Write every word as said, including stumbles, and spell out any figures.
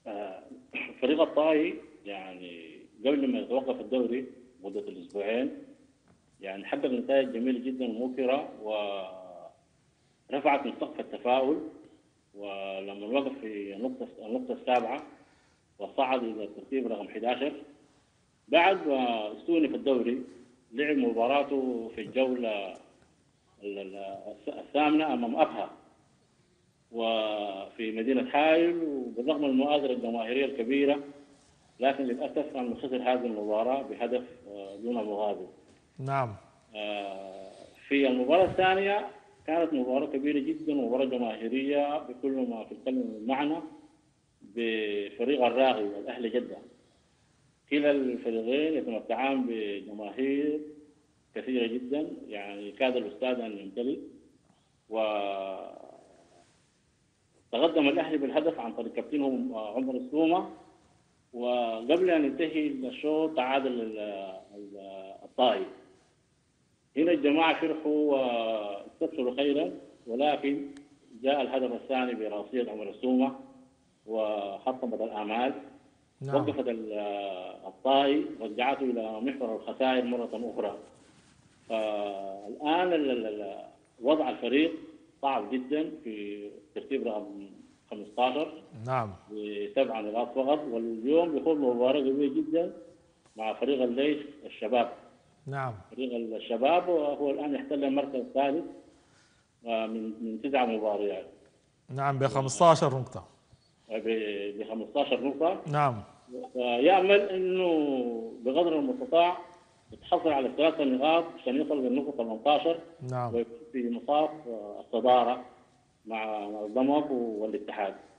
آه، فريق الطائي يعني قبل ما يتوقف الدوري مدة الأسبوعين يعني حقق نتائج جميلة جدا ومبهرة، ورفعت من سقف التفاؤل. ولما وقف في النقطة النقطة السابعة وصعد إلى الترتيب رقم أحد عشر بعد ما استوني في الدوري، لعب مباراته في الجولة ال- ال- الثامنة أمام أبها وفي مدينة حائل، وبالرغم من المؤازرة الجماهيرية الكبيرة لكن للأسف أنه خسر هذه المباراة بهدف آه، دون مغادر. نعم. آه، في المباراة الثانية كانت مباراة كبيرة جدا ومباراة جماهيرية بكل ما في الكلمة من معنى، بفريق الراغي الأهلي جدة. كلا الفريقين يتمتعان بجماهير كثيرة جدا، يعني كاد الاستاد أن يمتلئ. وتقدم الأهلي بالهدف عن طريق كابتنهم آه، عمر السومة، وقبل أن ينتهي الشوط تعادل ال- ال- الطائي. هنا الجماعة فرحوا واستبشروا خيرا، ولكن جاء الهدف الثاني براسية عمر السومة وحطمت الآمال. نعم. وقفت ال- الطائي، رجعته إلى محور الخسائر مرة أخرى. فالآن ال- ال- ال- وضع الفريق صعب جدا في ترتيب رقم خمسة عشر نعم. بسبع نقاط فقط، واليوم بيخوض مباراة قوية جدا مع فريق الليث الشباب. نعم. فريق الشباب هو الآن يحتل المركز الثالث آه، من من تسع مباريات نعم ب خمستاشر نقطة. ب خمسة عشر نقطة. نعم. ويأمل إنه بقدر المستطاع يتحصل على ثلاثة نقاط عشان يصل للنقطة ثمانية عشر نعم. ويكون في مصاف آه، الصدارة مع الضمك والاتحاد.